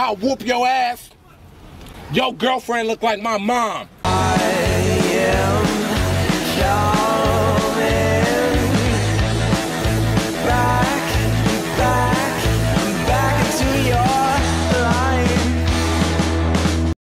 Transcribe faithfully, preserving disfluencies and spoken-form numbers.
I'll whoop your ass. Your girlfriend look like my mom. I am